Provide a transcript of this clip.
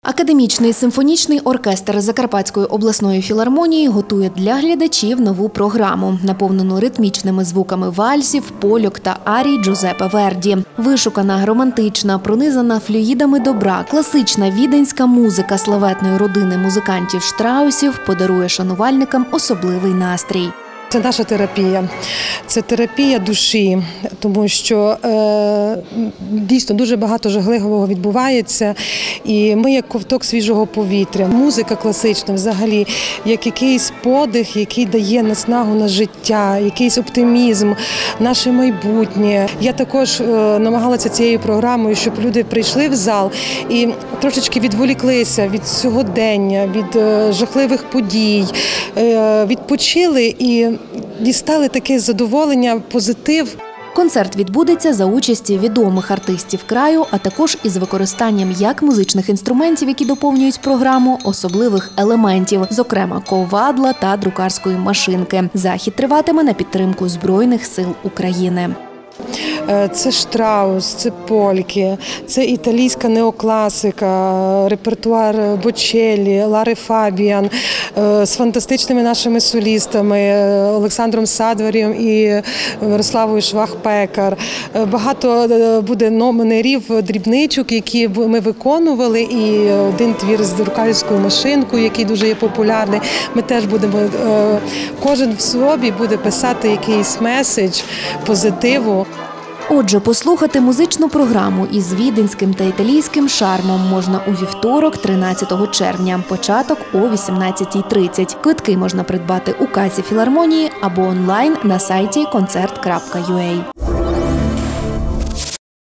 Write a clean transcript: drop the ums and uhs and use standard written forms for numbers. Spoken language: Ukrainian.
Академічний симфонічний оркестр Закарпатської обласної філармонії готує для глядачів нову програму, наповнену ритмічними звуками вальсів, польок та арій Джузеппе Верді. Вишукана, романтична, пронизана флюїдами добра, класична віденська музика славетної родини музикантів Штраусів подарує шанувальникам особливий настрій. Це наша терапія, це терапія душі, тому що дійсно дуже багато жахливого відбувається, і ми як ковток свіжого повітря. Музика класична взагалі, як якийсь подих, який дає наснагу на життя, якийсь оптимізм, наше майбутнє. Я також намагалася цією програмою, щоб люди прийшли в зал і трошечки відволіклися від сьогодення, від жахливих подій, відпочили і дістали таке задоволення, позитив. Концерт відбудеться за участі відомих артистів краю, а також із використанням як музичних інструментів, які доповнюють програму, особливих елементів, зокрема ковадла та друкарської машинки. Захід триватиме на підтримку Збройних сил України. Це Штраус, це польки, це італійська неокласика, репертуар Бочеллі, Лари Фабіан з фантастичними нашими солістами Олександром Садварєм і Мирославою Швах-Пекар. Багато буде номерів, дрібничок, які ми виконували, і один твір з друкарською машинкою, який дуже є популярний. Ми теж будемо, кожен в собі буде писати якийсь меседж позитиву. Отже, послухати музичну програму із віденським та італійським шармом можна у вівторок, 13 червня, початок о 18:30. Квитки можна придбати у касі філармонії або онлайн на сайті concert.ua.